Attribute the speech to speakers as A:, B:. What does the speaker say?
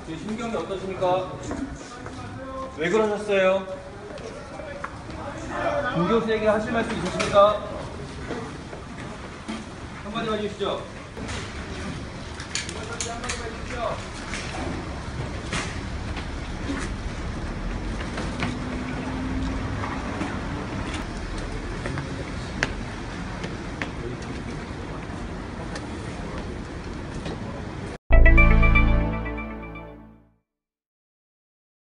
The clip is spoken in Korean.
A: 제 심경이 어떠십니까? 왜 그러셨어요? 김 교수에게 하실 말씀 있으십니까? 한마디만 해주시죠. 한마디만 해주시죠.